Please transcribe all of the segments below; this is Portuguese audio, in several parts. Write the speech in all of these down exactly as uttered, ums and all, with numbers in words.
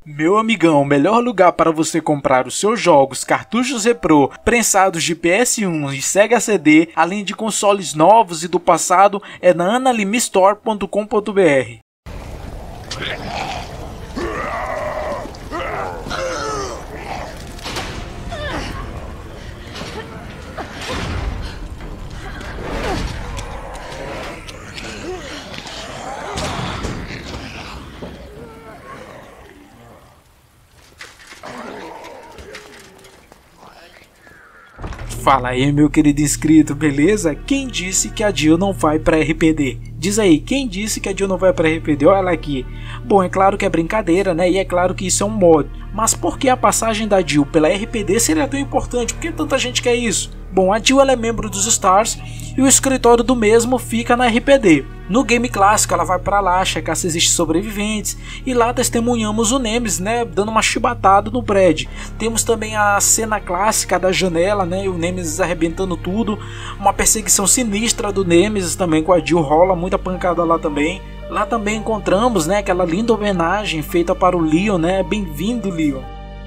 Meu amigão, o melhor lugar para você comprar os seus jogos, cartuchos retrô, prensados de P S um e Sega C D, além de consoles novos e do passado, é na Analime Store ponto com ponto br. Fala aí, meu querido inscrito, beleza? Quem disse que a Jill não vai para R P D? Diz aí, quem disse que a Jill não vai para R P D? Olha ela aqui. Bom, é claro que é brincadeira, né? E é claro que isso é um mod. Mas por que a passagem da Jill pela R P D seria tão importante? Por que tanta gente quer isso? Bom, a Jill ela é membro dos Stars e o escritório do mesmo fica na R P D. No game clássico ela vai para lá checar se existem sobreviventes e lá testemunhamos o Nemesis, né, dando uma chibatada no Brad. Temos também a cena clássica da janela, né, e o Nemesis arrebentando tudo, uma perseguição sinistra do Nemesis também com a Jill, rola muita pancada lá também. Lá também encontramos, né, aquela linda homenagem feita para o Leon, né, bem-vindo Leon.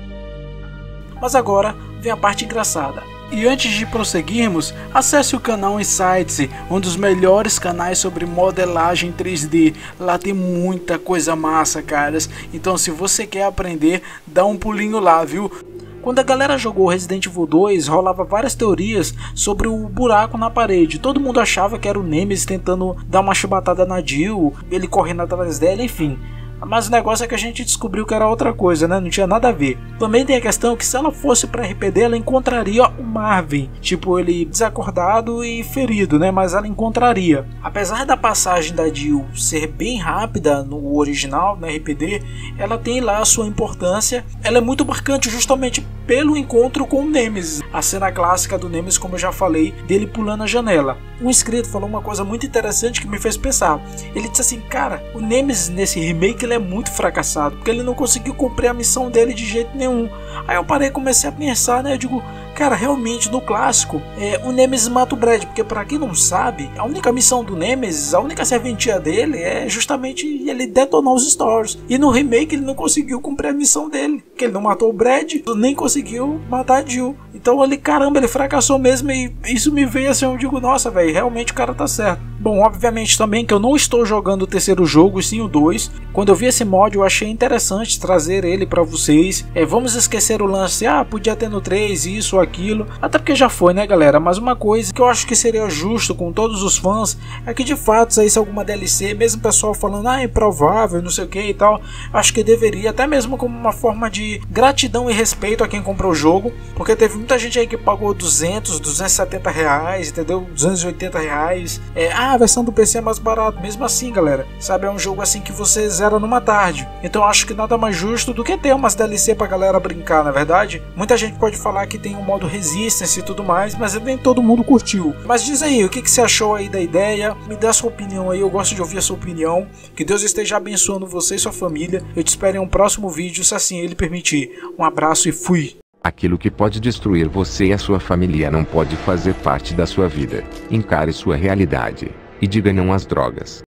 Mas agora vem a parte engraçada. E antes de prosseguirmos, acesse o canal Insights, um dos melhores canais sobre modelagem três D. Lá tem muita coisa massa, caras. Então se você quer aprender, dá um pulinho lá, viu? Quando a galera jogou Resident Evil dois, rolava várias teorias sobre o buraco na parede. Todo mundo achava que era o Nemesis tentando dar uma chibatada na Jill, ele correndo atrás dela, enfim. Mas o negócio é que a gente descobriu que era outra coisa, né? Não tinha nada a ver. Também tem a questão que se ela fosse para R P D, ela encontraria o Marvin. Tipo, ele desacordado e ferido, né? Mas ela encontraria. Apesar da passagem da Jill ser bem rápida no original, na R P D, ela tem lá a sua importância. Ela é muito marcante justamente pelo encontro com o Nemesis. A cena clássica do Nemesis, como eu já falei, dele pulando a janela. Um inscrito falou uma coisa muito interessante que me fez pensar. Ele disse assim, cara, o Nemesis nesse remake ele é muito fracassado, porque ele não conseguiu cumprir a missão dele de jeito nenhum. Aí eu parei e comecei a pensar, né, eu digo, cara, realmente no clássico, é, o Nemesis mata o Brad, porque pra quem não sabe, a única missão do Nemesis, a única serventia dele é justamente ele detonar os Stores. E no remake ele não conseguiu cumprir a missão dele, que ele não matou o Brad, nem conseguiu matar a Jill. Então ele, caramba, ele fracassou mesmo e isso me veio assim, eu digo, nossa, velho, realmente o cara tá certo. Bom, obviamente também que eu não estou jogando o terceiro jogo, sim o dois. Quando eu vi esse mod eu achei interessante trazer ele pra vocês. É, vamos esquecer o lance, ah, podia ter no três, isso ou aquilo. Até porque já foi, né, galera? Mas uma coisa que eu acho que seria justo com todos os fãs é que de fato saísse alguma D L C, mesmo o pessoal falando, ah, é improvável, não sei o que e tal. Acho que deveria, até mesmo como uma forma de gratidão e respeito a quem comprou o jogo. Porque teve muita gente aí que pagou duzentos, duzentos e setenta reais, entendeu? duzentos e oitenta reais. É, ah, a versão do P C é mais barato. Mesmo assim, galera, sabe, é um jogo assim que você zera numa tarde. Então acho que nada mais justo do que ter umas D L C pra galera brincar, na verdade. Muita gente pode falar que tem um modo Resistance e tudo mais, mas nem todo mundo curtiu. Mas diz aí, o que, que você achou aí da ideia? Me dá sua opinião aí, eu gosto de ouvir a sua opinião. Que Deus esteja abençoando você e sua família. Eu te espero em um próximo vídeo, se assim ele permitir. Um abraço e fui! Aquilo que pode destruir você e a sua família não pode fazer parte da sua vida. Encare sua realidade e diga não às drogas.